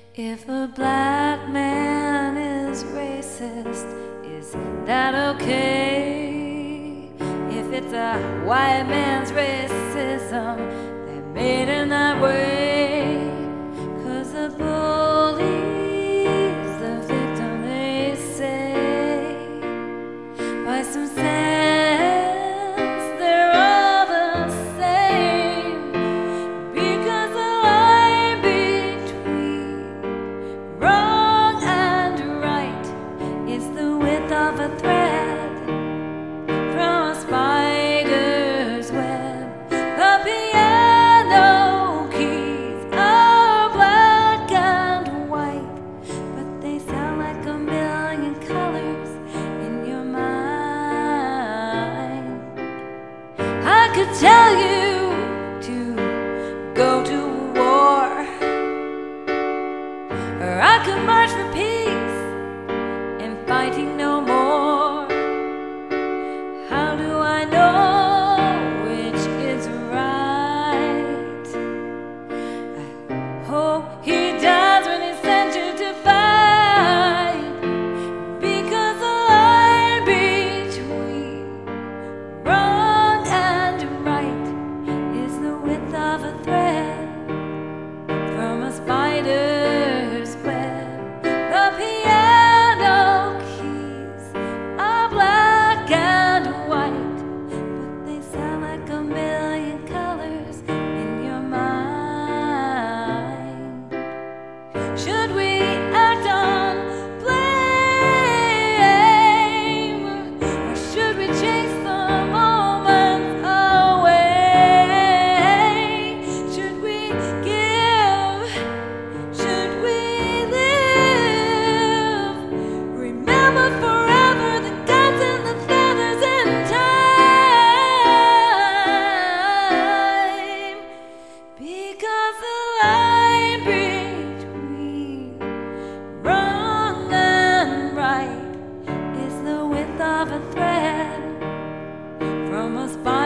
If a black man is racist, is that okay? If it's a white man's racism, they're made in that way. 'Cause the bully's the victim, they say. By some sense, they're all the same. Because the line between wrong and right is the width of a thread from a spider's web. The piano keys are black and white, but they sound like a million colors in your mind. I could tell you to go to war, or I could march for peace and fighting no more. How do I know which is right? I hope he dies when he sends you to fight. Because the line between wrong and right is the width of a thread from a spider's web. The piano keys are black and white, but they sound like a million colors in your mind. Should we act on blame, or should we chase the moments away? Should we give? Should we live? Remember forever the guns and the feathers in time. Because the line between wrong and right is the width of a thread from a spine.